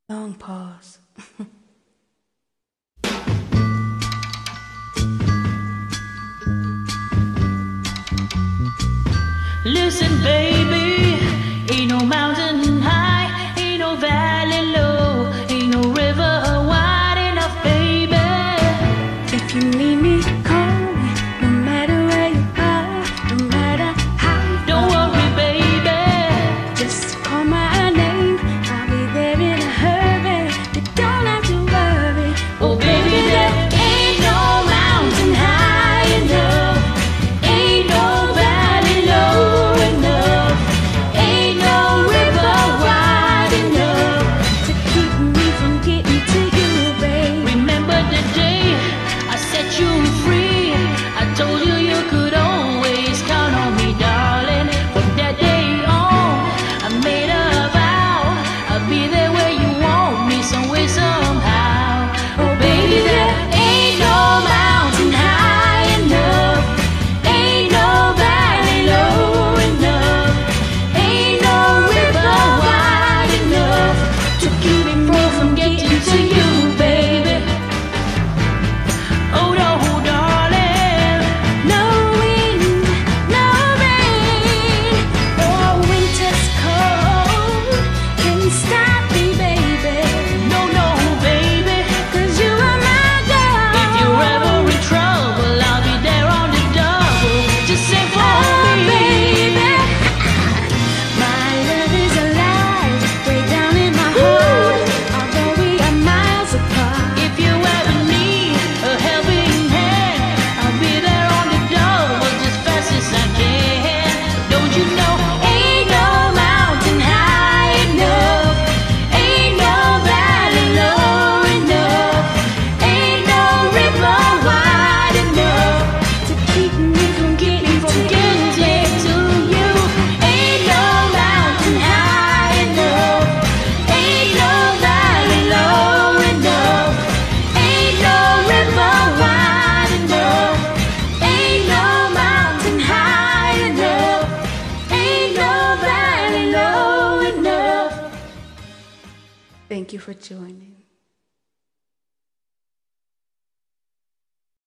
Long pause. Listen, baby, ain't no mountain high, ain't no valley low, ain't no river wide enough, baby. If you need me, call me. No matter where you are, no matter how you Don't worry, baby, just call my name. I'll be there in a hurry. You don't have to worry. oh baby, there ain't no mountain high enough, ain't no valley low enough, ain't no river wide enough to keep me from getting to you, babe. Remember the day I set you free, I told you you could always count on me, darling. From that day on, I made a vow, I'll be there where you want me, some way, somehow. Oh baby, there ain't no mountain high enough, ain't no valley low enough, ain't no river wide enough to keep me from getting to you, baby. Oh no, darling, No wind, no rain, or winter's cold can stop me, baby. no, baby. 'Cause you are my girl. If you're ever in trouble, I'll be there on the double. Just say for Oh, me, baby, my love is alive, way down in my heart. Although we are miles apart, if you ever need a helping hand, I'll be there on the double, just fast as I can. Don't you know, ain't no mountain high enough, ain't no valley low enough, ain't no river wide enough to keep me from getting to you. Ain't no mountain high enough, ain't no valley low enough, ain't no river wide enough, ain't no mountain high enough, ain't no valley low enough. Thank you for joining.